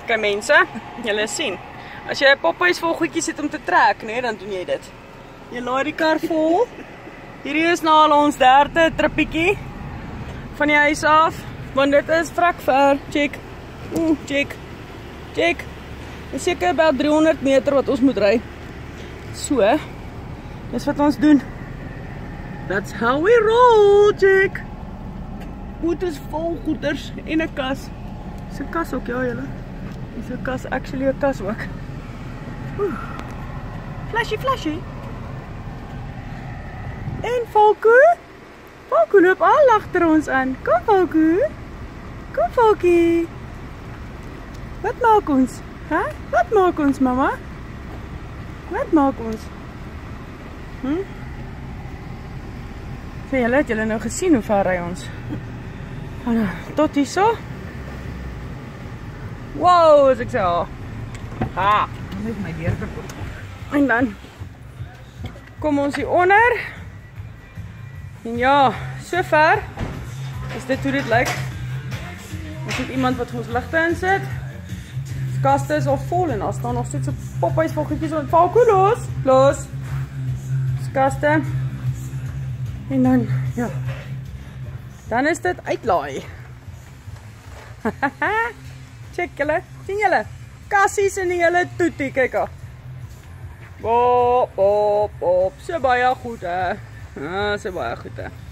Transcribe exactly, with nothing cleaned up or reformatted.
Okay mense, julle sien. As jy 'n Popeyes vol goedjies het om te trek, nee, dan doen jy dit. Jy laai die kar vol. Hierdie is nou al ons derde trippietjie van die huis af, want dit is vrek ver. Check. Ooh, check. Check. Dis seker about driehonderd meter wat ons moet ry. So, dis wat ons doen. That's how we roll, check. Goed is vol goeders en 'n kas. Dis 'n kas ook, ja julle. Dis 'n kas, actually 'n kas ook. Oeh. Flashy, flashy. En Falco? Falco loop al agter ons aan. Kom Falco. Kom Falkie. Wat maak ons? Hè? Wat maak ons, mama? Wat maak ons? Hm? Sê julle, het julle nou gesien hoe ver ry ons? Tot hierso. Wow, as ek sê, oh. Ha, net my deur verkoop. En dan kom ons hier onder. En ja, so ver is dit hoe dit lyk. Ons het iemand wat ons ligte insit. Die kaste is al vol en daar staan nog steeds so Popeyes vol goedjies op. Falco, los, los. Die kaste. En dan, ja. Dan is dit uitlaai. Check julle, sien julle? Kassies in die hele toetie, kyk al. Bop, bop, bop. So baie goed, hè. Ah, so baie goed, hè.